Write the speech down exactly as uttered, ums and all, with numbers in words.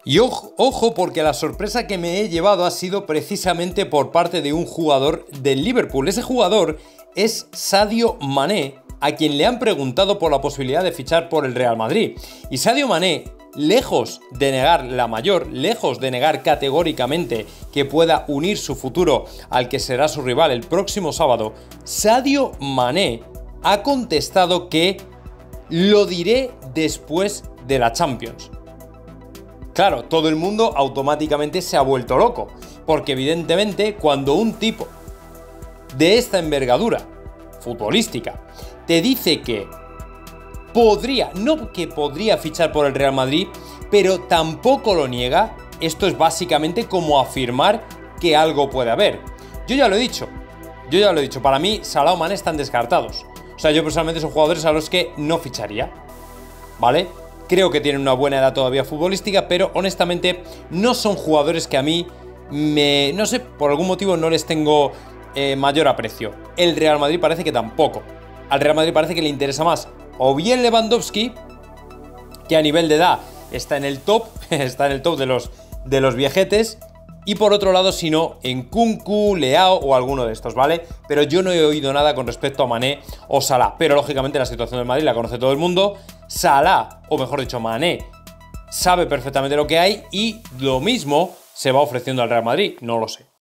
Y ojo, ojo, porque la sorpresa que me he llevado ha sido precisamente por parte de un jugador del Liverpool. Ese jugador es Sadio Mané, a quien le han preguntado por la posibilidad de fichar por el Real Madrid. Y Sadio Mané, lejos de negar la mayor, lejos de negar categóricamente que pueda unir su futuro al que será su rival el próximo sábado, Sadio Mané ha contestado que lo diré después de la Champions. Claro, todo el mundo automáticamente se ha vuelto loco, porque evidentemente cuando un tipo de esta envergadura futbolística te dice que podría, no que podría fichar por el Real Madrid, pero tampoco lo niega, esto es básicamente como afirmar que algo puede haber. Yo ya lo he dicho, yo ya lo he dicho, para mí Salah o Mané están descartados. O sea, yo personalmente son jugadores a los que no ficharía, ¿vale? Creo que tienen una buena edad todavía futbolística, pero honestamente no son jugadores que a mí me... no sé, por algún motivo no les tengo eh, mayor aprecio. El Real Madrid parece que tampoco. Al Real Madrid parece que le interesa más o bien Lewandowski, que a nivel de edad está en el top, está en el top de los, de los viejetes, y por otro lado, si no, Nkunku, Leao o alguno de estos, ¿vale? Pero yo no he oído nada con respecto a Mané o Salah. Pero lógicamente la situación del Madrid la conoce todo el mundo. Salah, o mejor dicho, Mané, sabe perfectamente lo que hay y lo mismo se va ofreciendo al Real Madrid, no lo sé.